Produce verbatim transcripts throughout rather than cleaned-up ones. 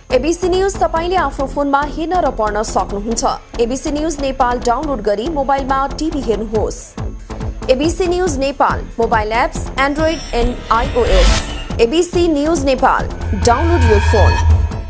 ABC news तपाईले आफ्नो फोनमा हेर्न र पढ्न सक्नुहुन्छ। एबीसी न्यूज नेपाल डाउनलोड गरी मोबाइलमा टिभी हेर्नुहोस्। ABC news Nepal mobile apps Android and iOS. ABC news Nepal download your phone.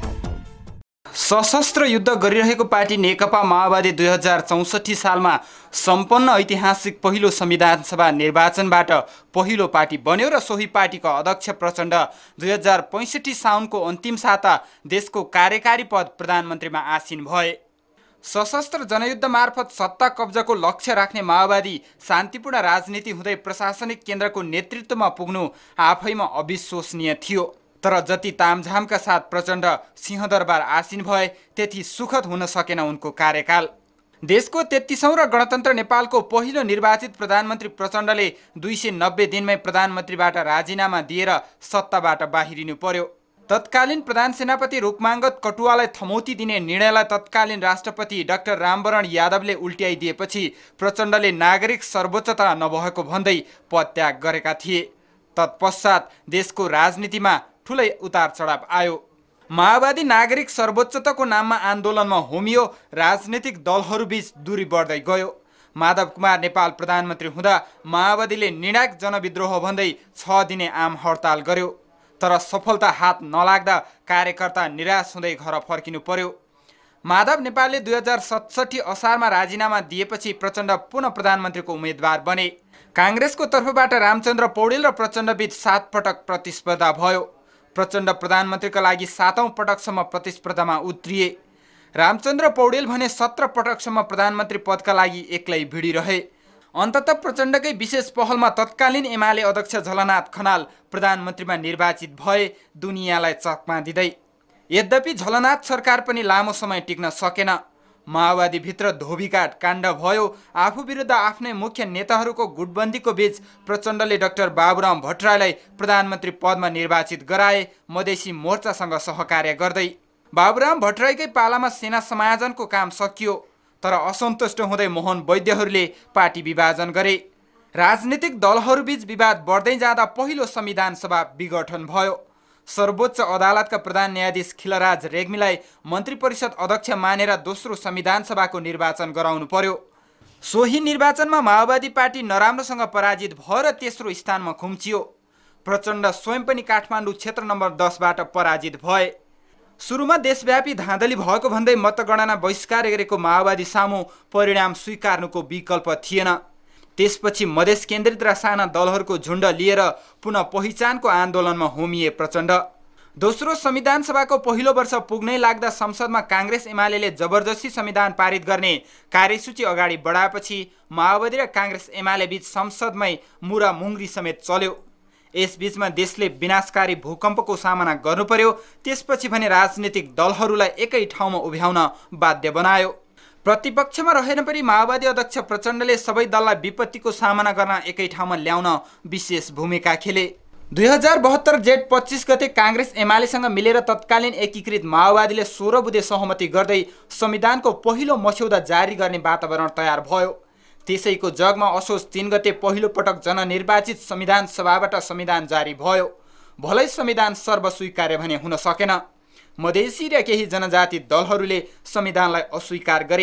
सशस्त्र युद्ध गरिरहेको पार्टी नेकपा माओवादी दुई हजार चौसठी सालमा सम्पन्न ऐतिहासिक पहिलो संविधान सभा निर्वाचनबाट पहिलो पार्टी बन्यो र सोही पार्टीको अध्यक्ष प्रचण्ड दुई हजार पैँसठी साउनको अन्तिम साता देशको कार्यकारी पद प्रधानमन्त्रीमा आसीन भए। सशस्त्र जनयुद्ध मार्फत सत्ता कब्जाको लक्ष्य राख्ने माओवादी शान्तिपूर्ण राजनीति हुँदै प्रशासनिक केन्द्रको नेतृत्वमा पुग्नु आफैमा अविश्वसनीय थियो। तर जति तामझामका साथ प्रचण्ड सिंहदरबार आसीन भए त्यति सुखद हुन सकेन उनको कार्यकाल। देशको तेत्तीसौँ र गणतन्त्र नेपालको पहिलो निर्वाचित प्रधानमन्त्री प्रचण्डले दुई सय नब्बे दिनमै प्रधानमन्त्रीबाट राजीनामा दिएर सत्ताबाट बाहिरिनु पर्यो। तत्कालीन प्रधान सेनापति रूपमांगत कटुवालाई थमौती दिने निर्णयलाई तत्कालीन राष्ट्रपति डाक्टर रामवरण यादवले उल्ट्याइदिएपछि प्रचण्डले नागरिक सर्वोच्चता नभएको भन्दै पदत्याग गरेका थिए। तत्पश्चात देशको राजनीतिमा ठुलै उतार चढाव आयो। माओवादी नागरिक सर्वोच्चताको नाममा आन्दोलनमा होमियो, राजनीतिक दलहरूबीच दूरी बढ्दै गयो। माधव कुमार नेपाल प्रधानमन्त्री हुँदा माओवादीले निर्णायक जनविद्रोह भन्दै छ दिने आम हडताल गर्यो। तर सफलता हात नलाग्दा कार्यकर्ता निराश हुँदै घर फर्किनु पर्यो। माधव नेपालले दुई हजार सतसठी असारमा राजीनामा दिएपछि प्रचण्ड पुनः प्रधानमन्त्रीको उम्मेद्वार बने। काङ्ग्रेसको तर्फबाट रामचन्द्र पौडेल र प्रचण्डबीच सात पटक प्रतिस्पर्धा भयो। प्रचण्ड प्रधानमन्त्रीका लागि सातौं पटकसम्म प्रतिस्पर्धामा उत्रिए। रामचन्द्र पौडेल भने सत्र पटकसम्म प्रधानमन्त्री पदका लागि एक्लै भिडिरहे। अन्ततः प्रचण्डकै विशेष पहलमा तत्कालीन एमाले अध्यक्ष झलनाथ खनाल प्रधानमन्त्रीमा निर्वाचित भए, दुनियाँलाई चकमा दिँदै। यद्यपि झलनाथ सरकार पनि लामो समय टिक्न सकेन। माओवादीभित्र धोबीकाट काण्ड भयो। आफू विरुद्ध आफ्नै मुख्य नेताहरूको गुटबन्दीको बीच प्रचण्डले डाक्टर बाबुराम भट्टराईलाई प्रधानमन्त्री पदमा निर्वाचित गराए, मधेसी मोर्चासँग सहकार्य गर्दै। बाबुराम भट्टराईकै पालामा सेना समायोजनको काम सकियो। तर असन्तुष्ट हुँदै मोहन वैद्यहरूले पार्टी विभाजन गरे। राजनीतिक दलहरूबीच विवाद बढ्दै जाँदा पहिलो संविधान सभा विघटन भयो। सर्वोच्च अदालतका प्रधान न्यायाधीश खिलराज रेग्मीलाई मन्त्री परिषद अध्यक्ष मानेर दोस्रो संविधान सभाको निर्वाचन गराउनु पर्यो। सोही निर्वाचनमा माओवादी पार्टी नराम्रोसँग पराजित भएर तेस्रो स्थानमा खुम्चियो। प्रचण्ड स्वयं पनि काठमाडौँ क्षेत्र नम्बर दसबाट पराजित भए। सुरुमा देशव्यापी धाँधली भएको भन्दै मतगणना बहिष्कार गरेको माओवादी सामु परिणाम स्वीकार्नुको विकल्प थिएन। त्यसपछि मधेस केन्द्रित र साना दलहरूको झुण्ड लिएर पुनः पहिचानको आन्दोलनमा होमिए प्रचण्ड। दोस्रो संविधान सभाको पहिलो वर्ष पुग्नै लाग्दा संसदमा काङ्ग्रेस एमाले जबरजस्ती संविधान पारित गर्ने कार्यसूची अगाडि बढाएपछि माओवादी र काङ्ग्रेस एमाले बीच संसदमै मुरा मुङ्ग्री समेत चल्यो। यसबीचमा देशले विनाशकारी भूकम्पको सामना गर्नु पर्यो। त्यसपछि भने राजनीतिक दलहरूलाई एकै ठाउँमा उभ्याउन बाध्य बनायो। प्रतिपक्षमा रहेन पनि माओवादी अध्यक्ष प्रचण्डले सबै दललाई विपत्तिको सामना गर्न एकै ठाउँमा ल्याउन विशेष भूमिका खेले। दुई हजार बहत्तर जेठ पच्चिस गते काङ्ग्रेस एमालेसँग मिलेर तत्कालीन एकीकृत माओवादीले सोह्र बुँदे सहमति गर्दै संविधानको पहिलो मस्यौदा जारी गर्ने वातावरण तयार भयो। त्यसैको जगमा असोज तीन गते पहिलो पटक जननिर्वाचित संविधान सभाबाट संविधान जारी भयो। भलै संविधान सर्वस्वीकार्य भने हुन सकेन। मधेसी र केही जनजाति दलहरूले संविधानलाई अस्वीकार गरे।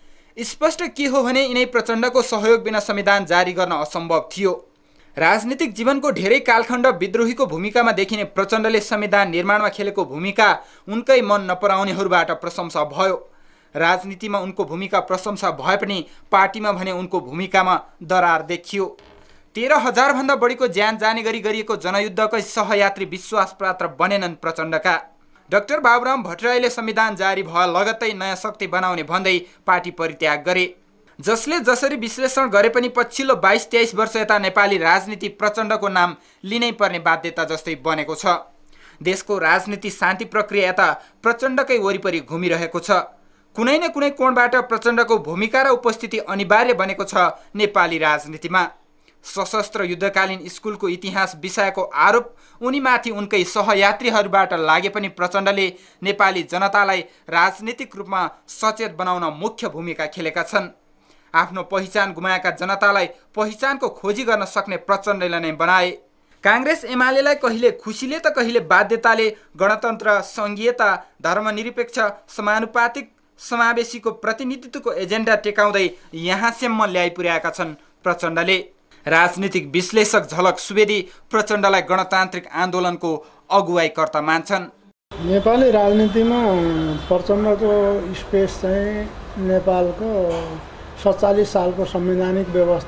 स्पष्ट के हो भने यिनै प्रचण्डको सहयोग बिना संविधान जारी गर्न असम्भव थियो। राजनीतिक जीवनको धेरै कालखण्ड विद्रोहीको भूमिकामा देखिने प्रचण्डले संविधान निर्माणमा खेलेको भूमिका उनकै मन नपराउनेहरूबाट प्रशंसा भयो। राजनीतिमा उनको भूमिका प्रशंसा भए पनि पार्टीमा भने उनको भूमिकामा दरार देखियो। तेह्र हजार भन्दा बढीको ज्यान जाने गरी गरिएको जनयुद्धकै सहयात्री विश्वास पात्र बनेनन् प्रचण्डका। डाक्टर बाबुराम भट्टराईले संविधान जारी भए लगत्तै नयाँ शक्ति बनाउने भन्दै पार्टी परित्याग गरे। जसले जसरी विश्लेषण गरे पनि पछिल्लो बाइस तेइस वर्ष यता नेपाली राजनीति प्रचण्डको नाम लिनै पर्ने बाध्यता जस्तै बनेको छ। देशको राजनीति शान्ति प्रक्रिया यता प्रचण्डकै वरिपरि घुमिरहेको छ। कुनै न कुनै कोणबाट प्रचण्डको भूमिका र उपस्थिति अनिवार्य बनेको छ नेपाली राजनीतिमा। सशस्त्र युद्धकालीन स्कुलको इतिहास विषयको आरोप उनीमाथि उनकै सहयात्रीहरूबाट लागे पनि प्रचण्डले नेपाली जनतालाई राजनीतिक रूपमा सचेत बनाउन मुख्य भूमिका खेलेका छन्। आफ्नो पहिचान गुमाएका जनतालाई पहिचानको खोजी गर्न सक्ने प्रचण्डले नै बनाए। काङ्ग्रेस एमालेलाई कहिले खुसीले त कहिले बाध्यताले गणतन्त्र, सङ्घीयता, धर्मनिरपेक्ष, समानुपातिक, समावेशीको प्रतिनिधित्वको एजेन्डा टेकाउँदै यहाँसम्म ल्याइ पुर्याएका छन् प्रचण्डले। राजनीतिक विश्लेषक झलक सुवेदी प्रचण्डलाई गणतान्त्रिक आन्दोलनको अगुवाईकर्ता मान्छन्। नेपाली राजनीतिमा प्रचण्डको स्पेस चाहिँ नेपालको सत्तालिस सालको संवैधानिक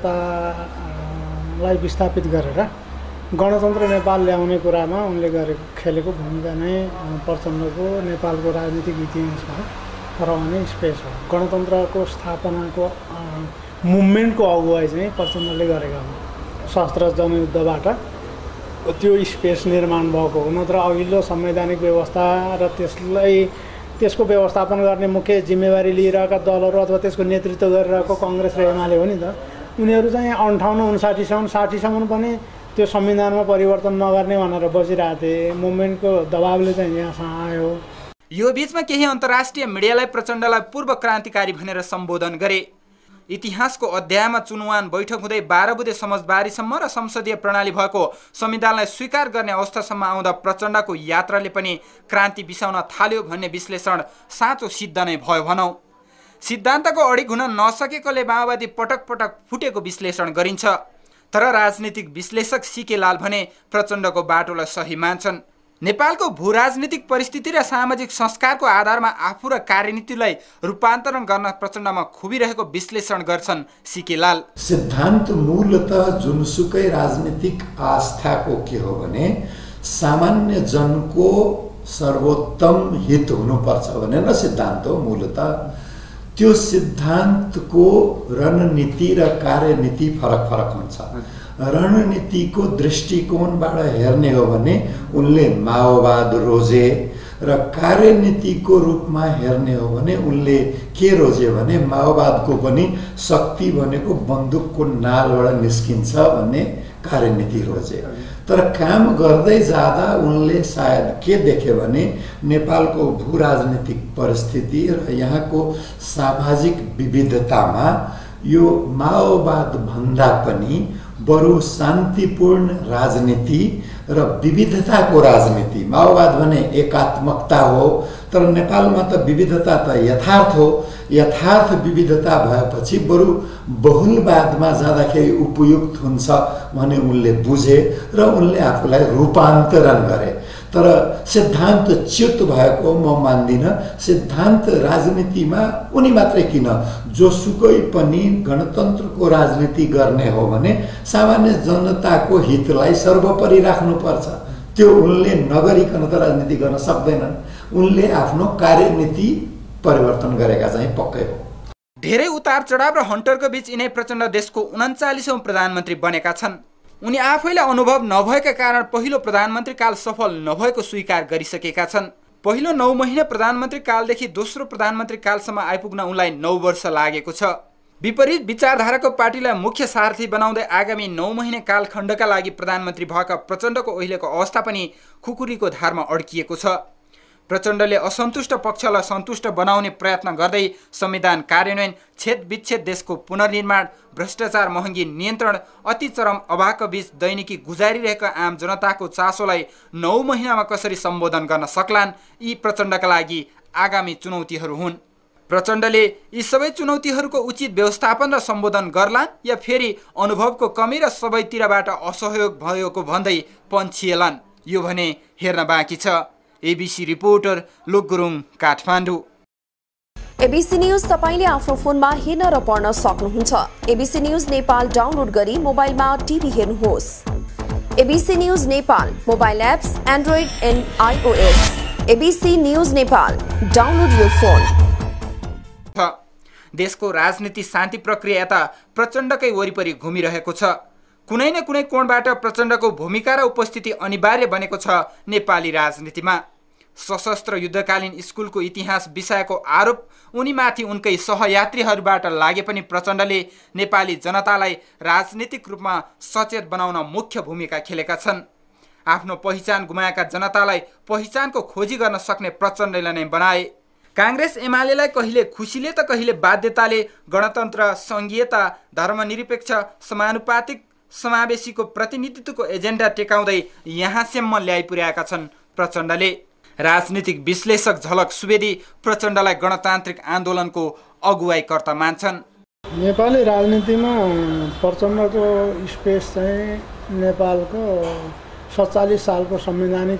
व्यवस्थालाई विस्थापित गरेर गणतन्त्र नेपाल ल्याउने कुरामा उनले गरेको खेलेको भूमिका नै प्रचण्डको नेपालको राजनीतिक इतिहासमा रहने स्पेस हो। गणतन्त्रको स्थापनाको मुभमेन्टको अगुवाई चाहिँ प्रचण्डले गरेका हुन्। सशस्त्र जनयुद्धबाट त्यो स्पेस निर्माण भएको हो। नत्र अघिल्लो संवैधानिक व्यवस्था र त्यसलाई त्यसको व्यवस्थापन गर्ने मुख्य जिम्मेवारी लिइरहेका दलहरू अथवा त्यसको नेतृत्व गरिरहेको कङ्ग्रेस र एमाले हो नि त। उनीहरू चाहिँ अन्ठाउन्न उन्साठीसम्म साठीसम्म पनि त्यो संविधानमा परिवर्तन नगर्ने भनेर बसिरहेको थिए। मुभमेन्टको दबावले चाहिँ यहाँसम्म आयो। यो बीचमा केही अन्तर्राष्ट्रिय मिडियालाई प्रचण्डलाई पूर्व क्रान्तिकारी भनेर सम्बोधन गरे। इतिहासको अध्यायमा चुनवान बैठक हुँदै बाह्र बुधे समझदारीसम्म र संसदीय प्रणाली भएको संविधानलाई स्वीकार गर्ने अवस्थासम्म आउँदा प्रचण्डको यात्राले पनि क्रान्ति बिसाउन थाल्यो भन्ने विश्लेषण साँचो सिद्ध नै भयो भनौँ। सिद्धान्तको अडिग हुन नसकेकोले माओवादी पटक पटक फुटेको विश्लेषण गरिन्छ। तर राजनीतिक विश्लेषक सीके लाल भने प्रचण्डको बाटोलाई सही मान्छन्। नेपालको भूराजनीतिक परिस्थिति र सामाजिक संस्कारको आधारमा आफू र कार्यनीतिलाई रूपान्तरण गर्न प्रचण्डमा खुबिरहेको विश्लेषण गर्छन् सीके लाल। सिद्धान्त मूलतः जुनसुकै राजनीतिक आस्थाको के हो भने सामान्य जनको सर्वोत्तम हित हुनुपर्छ भनेर सिद्धान्त हो मूलतः। त्यो सिद्धान्तको रणनीति र कार्यनीति फरक फरक हुन्छ। रणनीतिको दृष्टिकोणबाट हेर्ने हो भने उनले माओवाद रोजे र कार्यनीतिको रूपमा हेर्ने हो भने उनले के रोजे भने माओवादको पनि शक्ति भनेको बन्दुकको नालबाट निस्किन्छ भन्ने कार्यनीति रोजे। तर काम गर्दै जाँदा उनले सायद के देखे भने नेपालको भू राजनीतिक परिस्थिति र यहाँको सामाजिक विविधतामा यो माओवाद भन्दा पनि बरु शान्तिपूर्ण राजनीति र विविधताको राजनीति। माओवाद भने एकात्मकता हो, तर नेपालमा त विविधता त यथार्थ हो। यथार्थ विविधता भएपछि बरु बहुलवादमा जाँदाखेरि उपयुक्त हुन्छ भने उनले बुझे र उनले आफूलाई रूपान्तरण गरे। तर सिद्धान्त च्युत भएको म मान्दिनँ। सिद्धान्त राजनीतिमा उनी मात्रै किन, जोसुकै पनि गणतन्त्रको राजनीति गर्ने हो भने सामान्य जनताको हितलाई सर्वोपरि राख्नुपर्छ। त्यो उनले नगरिकन त राजनीति गर्न सक्दैनन्। उनले आफ्नो कार्यनीति परिवर्तन गरेका चाहिँ पक्कै हो। धेरै उतार चढाव र हन्टरको बीच यिनै प्रचण्ड देशको उन्चालिसौँ प्रधानमन्त्री बनेका छन्। उनी आफैले अनुभव नभएका कारण पहिलो प्रधानमन्त्री काल सफल नभएको स्वीकार गरिसकेका छन्। पहिलो नौ महिना प्रधानमन्त्री कालदेखि दोस्रो प्रधानमन्त्री कालसम्म आइपुग्न उनलाई नौ वर्ष लागेको छ। विपरीत विचारधाराको पार्टीलाई मुख्य सारथी बनाउँदै आगामी नौ महिने कालखण्डका लागि प्रधानमन्त्री भएका प्रचण्डको अहिलेको अवस्था पनि खुकुरीको धारमा अड्किएको छ। प्रचण्डले असन्तुष्ट पक्षलाई सन्तुष्ट बनाउने प्रयत्न गर्दै संविधान कार्यान्वयन, छेद विच्छेद, देशको पुनर्निर्माण, भ्रष्टाचार, महँगी नियन्त्रण, अति चरम अभावको बीच दैनिकी गुजारिरहेका आम जनताको चासोलाई नौ महिनामा कसरी सम्बोधन गर्न सक्लान्, यी प्रचण्डका लागि आगामी चुनौतीहरू हुन्। प्रचण्डले यी सबै चुनौतीहरूको उचित व्यवस्थापन र सम्बोधन गर्लान् या फेरि अनुभवको कमी र सबैतिरबाट असहयोग भएको भन्दै पन्छिएलान्, यो भने हेर्न बाँकी छ। एबीसी रिपोर्टर लोक गुरुङ, काठमाडौँ। एबीसी न्यूज तपाईले आफ्नो फोनमा हेर्न र पढ्न सक्नुहुन्छ। एबीसी न्यूज नेपाल डाउनलोड गरी मोबाइलमा टिभी हेर्नुहोस्। ABC news Nepal mobile apps Android and iOS. ABC news Nepal download your phone. देशको राजनीति शान्ति प्रक्रिया यता प्रचण्डकै वरिपरि घुमिरहेको छ। कुनै न कुनै कोणबाट प्रचण्डको भूमिका र उपस्थिति अनिवार्य बनेको छ नेपाली राजनीतिमा। सशस्त्र युद्धकालीन स्कुलको इतिहास विषयको आरोप उनीमाथि उनकै सहयात्रीहरूबाट लागे पनि प्रचण्डले नेपाली जनतालाई राजनीतिक रूपमा सचेत बनाउन मुख्य भूमिका खेलेका छन्। आफ्नो पहिचान गुमाएका जनतालाई पहिचानको खोजी गर्न सक्ने प्रचण्डले नै बनाए। काङ्ग्रेस एमालेलाई कहिले खुसीले त कहिले बाध्यताले गणतन्त्र, सङ्घीयता, धर्मनिरपेक्ष, समानुपातिक, समावेशीको प्रतिनिधित्वको एजेन्डा टेकाउँदै यहाँसम्म ल्याइ पुर्याएका छन् प्रचण्डले। राजनीतिक विश्लेषक झलक सुवेदी प्रचण्डलाई गणतान्त्रिक आन्दोलनको अगुवाईकर्ता मान्छन्। नेपाली राजनीतिमा प्रचण्डको स्पेस चाहिँ नेपालको सत्तालिस सालको संवैधानिक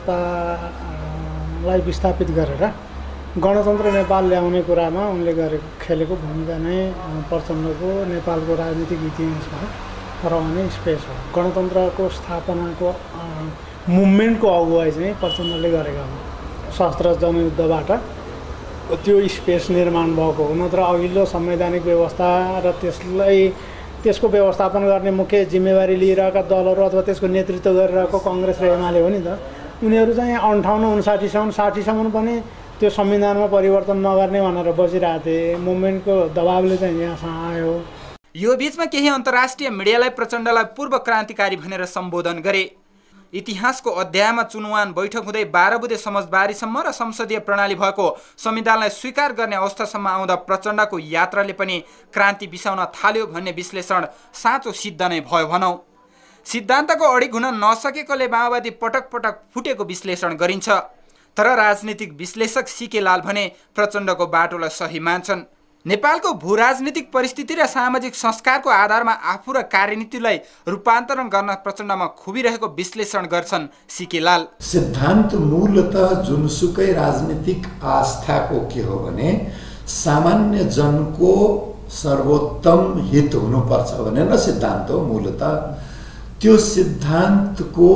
व्यवस्थालाई विस्थापित गरेर गणतन्त्र नेपाल ल्याउने कुरामा उनले गरेको खेलेको भूमिका नै प्रचण्डको नेपालको राजनीतिक इतिहासमा रहने स्पेस हो। गणतन्त्रको स्थापनाको मुभमेन्टको अगुवाई चाहिँ प्रचण्डले गरेका हुन्। सशस्त्र जनयुद्धबाट त्यो स्पेस निर्माण भएको हो। नत्र अघिल्लो संवैधानिक व्यवस्था र त्यसलाई त्यसको व्यवस्थापन गर्ने मुख्य जिम्मेवारी लिइरहेका दलहरू अथवा त्यसको नेतृत्व गरिरहेको कङ्ग्रेस र एमाले हो नि त। उनीहरू चाहिँ अन्ठाउन्न उन्साठीसम्म साठीसम्म पनि त्यो संविधानमा परिवर्तन नगर्ने भनेर बसिरहेको थिए। मुभमेन्टको दबावले चाहिँ यहाँसम्म आयो। यो बीचमा केही अन्तर्राष्ट्रिय मिडियालाई प्रचण्डलाई पूर्व क्रान्तिकारी भनेर सम्बोधन गरे। इतिहासको अध्यायमा चुनवान बैठक हुँदै बाह्र बुँदे समझदारीसम्म र संसदीय प्रणाली भएको संविधानलाई स्वीकार गर्ने अवस्थासम्म आउँदा प्रचण्डको यात्राले पनि क्रान्ति बिसाउन थाल्यो भन्ने विश्लेषण साँचो सिद्ध नै भयो भनौँ। सिद्धान्तको अडिग हुन नसकेकोले माओवादी पटक पटक फुटेको विश्लेषण गरिन्छ। तर राजनीतिक विश्लेषक सीके लाल भने प्रचण्डको बाटोलाई सही मान्छन्। नेपालको भूराजनीतिक परिस्थिति र सामाजिक संस्कारको आधारमा आफू र कार्यनीतिलाई रूपान्तरण गर्न प्रचण्डमा खुबिरहेको विश्लेषण गर्छन् सीके लाल। सिद्धान्त मूलतः जुनसुकै राजनीतिक आस्थाको के हो भने सामान्य जनको सर्वोत्तम हित हुनुपर्छ भने न सिद्धान्त हो मूलतः। त्यो सिद्धान्तको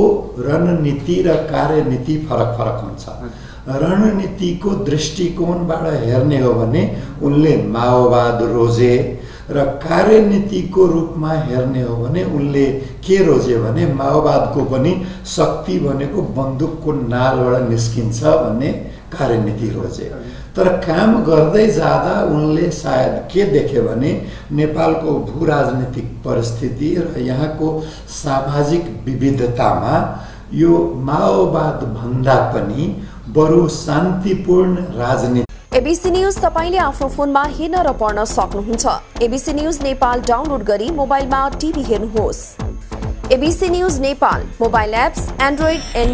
रणनीति र कार्यनीति फरक फरक हुन्छ। रणनीतिको दृष्टिकोणबाट हेर्ने हो भने उनले माओवाद रोजे र कार्यनीतिको रूपमा हेर्ने हो भने उनले के रोजे भने माओवादको पनि शक्ति भनेको बन्दुकको नालबाट निस्किन्छ भन्ने कार्यनीति रोजे। तर काम गर्दै जाँदा उनले सायद के देखे भने नेपालको भू राजनीतिक परिस्थिति र यहाँको सामाजिक विविधतामा यो माओवाद भन्दा पनि बरु शान्तिपूर्ण राजनीति। एबीसी न्यूज तपाईले आफ्नो फोनमा हेर्न र पढ्न सक्नुहुन्छ। एबीसी न्यूज नेपाल डाउनलोड गरी मोबाइलमा टिभी हेर्नुहोस्। ABC news Nepal mobile apps Android and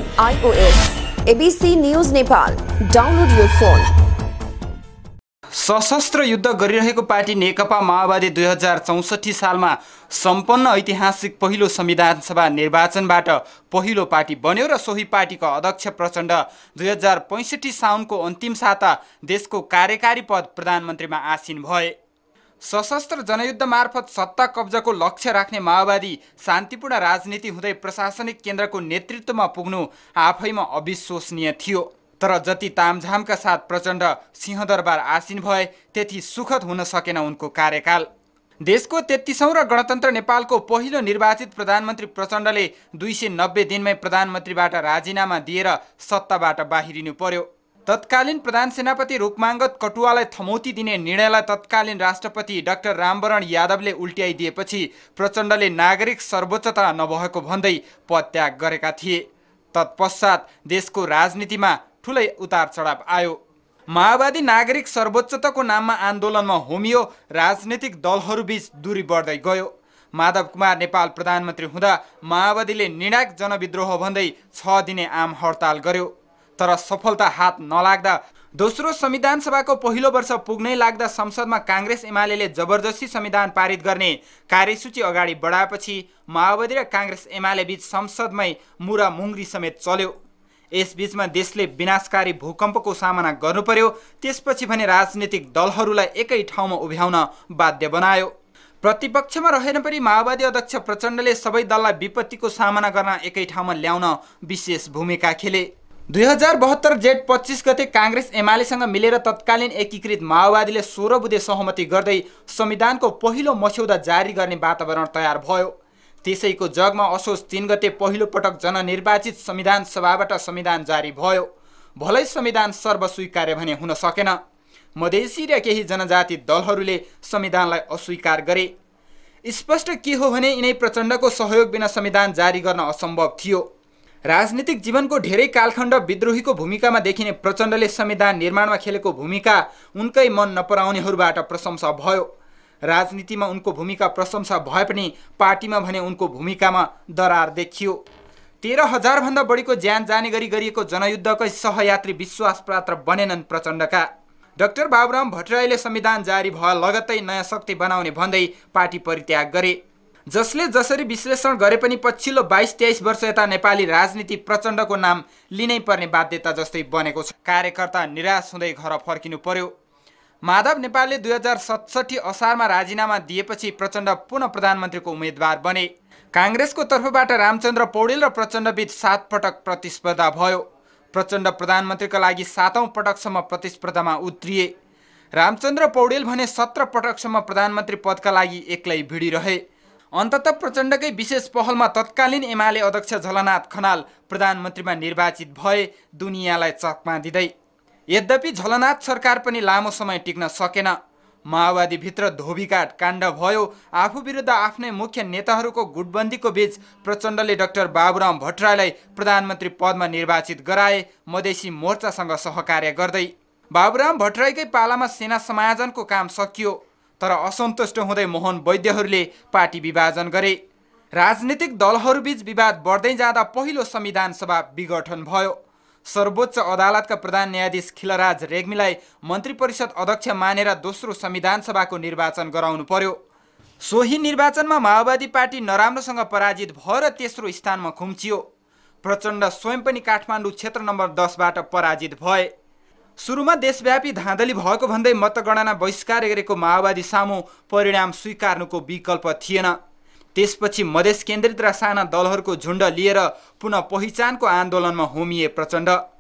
iOS. ABC news Nepal download your phone. सशस्त्र युद्ध गरिरहेको पार्टी नेकपा माओवादी दुई हजार चौसठी सालमा सम्पन्न ऐतिहासिक पहिलो संविधान सभा निर्वाचनबाट पहिलो पार्टी बन्यो र सोही पार्टीको अध्यक्ष प्रचण्ड दुई हजार पैँसठी साउनको अन्तिम साता देशको कार्यकारी पद प्रधानमन्त्रीमा आसीन भए। सशस्त्र जनयुद्ध मार्फत सत्ता कब्जाको लक्ष्य राख्ने माओवादी शान्तिपूर्ण राजनीति हुँदै प्रशासनिक केन्द्रको नेतृत्वमा पुग्नु आफैमा अविश्वसनीय थियो। तर जति तामझामका साथ प्रचण्ड सिंहदरबार आसीन भए त्यति सुखद हुन सकेन उनको कार्यकाल। देशको तेत्तीसौँ र गणतन्त्र नेपालको पहिलो निर्वाचित प्रधानमन्त्री प्रचण्डले दुई सय नब्बे दिनमै प्रधानमन्त्रीबाट राजीनामा दिएर सत्ताबाट बाहिरिनु पर्यो। तत्कालीन प्रधान सेनापति रूपमांगत कटुवालाई थमौती दिने निर्णयलाई तत्कालीन राष्ट्रपति डाक्टर रामवरण यादवले उल्ट्याइदिएपछि प्रचण्डले नागरिक सर्वोच्चता नभएको भन्दै पदत्याग गरेका थिए। तत्पश्चात देशको राजनीतिमा ठुलै उतार चढाव आयो। माओवादी नागरिक सर्वोच्चताको नाममा आन्दोलनमा होमियो। राजनीतिक दलहरूबीच दूरी बढ्दै गयो। माधव कुमार नेपाल प्रधानमन्त्री हुँदा माओवादीले निर्णायक जनविद्रोह भन्दै छ दिने आम हडताल गर्यो। तर सफलता हात नलाग्दा दोस्रो संविधान सभाको पहिलो वर्ष पुग्नै लाग्दा संसदमा काङ्ग्रेस एमाले जबरजस्ती संविधान पारित गर्ने कार्यसूची अगाडि बढाएपछि माओवादी र काङ्ग्रेस एमाले बीच संसदमै मुरा मुङ्ग्री समेत चल्यो। यसबीचमा देशले विनाशकारी भूकम्पको सामना गर्नु पर्यो। त्यसपछि भने राजनीतिक दलहरूलाई एकै ठाउँमा उभ्याउन बाध्य बनायो। प्रतिपक्षमा रहेन पनि माओवादी अध्यक्ष प्रचण्डले सबै दललाई विपत्तिको सामना गर्न एकै ठाउँमा ल्याउन विशेष भूमिका खेले। दुई हजार बहत्तर जेठ पच्चीस गते काङ्ग्रेस एमालेसँग मिलेर तत्कालीन एकीकृत माओवादीले सोह्र बुँदे सहमति गर्दै संविधानको पहिलो मस्यौदा जारी गर्ने वातावरण तयार भयो। त्यसैको जगमा असोज तीन गते पहिलो पटक जननिर्वाचित संविधान सभाबाट संविधान जारी भयो। भलै संविधान सर्वस्वीकार्य भने हुन सकेन। मधेसी र केही जनजाति दलहरूले संविधानलाई अस्वीकार गरे। स्पष्ट के हो भने यिनै प्रचण्डको सहयोग बिना संविधान जारी गर्न असम्भव थियो। राजनीतिक जीवनको धेरै कालखण्ड विद्रोहीको भूमिकामा देखिने प्रचण्डले संविधान निर्माणमा खेलेको भूमिका उनकै मन नपराउनेहरूबाट प्रशंसा भयो। राजनीतिमा उनको भूमिका प्रशंसा भए पनि पार्टीमा भने उनको भूमिकामा दरार देखियो। तेह्र हजारभन्दा बढीको ज्यान जाने गरी गरिएको जनयुद्धकै सहयात्री विश्वास पात्र बनेनन् प्रचण्डका। डाक्टर बाबुराम भट्टराईले संविधान जारी भए लगत्तै नयाँ शक्ति बनाउने भन्दै पार्टी परित्याग गरे। जसले जसरी विश्लेषण गरे पनि पछिल्लो बाइस तेइस वर्ष यता नेपाली राजनीति प्रचण्डको नाम लिनै पर्ने बाध्यता जस्तै बनेको छ। कार्यकर्ता निराश हुँदै घर फर्किनु पर्यो। माधव नेपालले दुई हजार सतसट्ठी असारमा राजीनामा दिएपछि प्रचण्ड पुनः प्रधानमन्त्रीको उम्मेद्वार बने। काङ्ग्रेसको तर्फबाट रामचन्द्र पौडेल र प्रचण्डबीच सात पटक प्रतिस्पर्धा भयो। प्रचण्ड प्रधानमन्त्रीका लागि सातौं पटकसम्म प्रतिस्पर्धामा उत्रिए। रामचन्द्र पौडेल भने सत्र पटकसम्म प्रधानमन्त्री पदका लागि एक्लै भिडिरहे। अन्ततः प्रचण्डकै विशेष पहलमा तत्कालीन एमाले अध्यक्ष झलनाथ खनाल प्रधानमन्त्रीमा निर्वाचित भए, दुनियाँलाई चकमा दिँदै। यद्यपि झलनाथ सरकार पनि लामो समय टिक्न सकेन। माओवादीभित्र धोबीकाट काण्ड भयो। आफू विरुद्ध आफ्नै मुख्य नेताहरूको गुटबन्दीको बीच प्रचण्डले डाक्टर बाबुराम भट्टराईलाई प्रधानमन्त्री पदमा निर्वाचित गराए, मधेसी मोर्चासँग सहकार्य गर्दै। बाबुराम भट्टराईकै पालामा सेना समायोजनको काम सकियो, तर असन्तुष्ट हुँदै मोहन वैद्यहरूले पार्टी विभाजन गरे। राजनीतिक दलहरूबीच विवाद बढ्दै जाँदा पहिलो संविधान सभा विघटन भयो। सर्वोच्च अदालतका प्रधान न्यायाधीश खिलराज रेग्मीलाई मन्त्री परिषद अध्यक्ष मानेर दोस्रो संविधान सभाको निर्वाचन गराउनु पर्यो। सोही निर्वाचनमा माओवादी पार्टी नराम्रोसँग पराजित भएर तेस्रो स्थानमा खुम्चियो। प्रचण्ड स्वयं पनि काठमाडौँ क्षेत्र नम्बर दसबाट पराजित भए। सुरुमा देशव्यापी धाँधली भएको भन्दै मतगणना बहिष्कार गरेको माओवादी सामु परिणाम स्वीकार्नुको विकल्प थिएन। त्यसपछि मधेस केन्द्रित र साना दलहरूको झुण्ड लिएर पुनः पहिचानको आन्दोलनमा होमिए प्रचण्ड।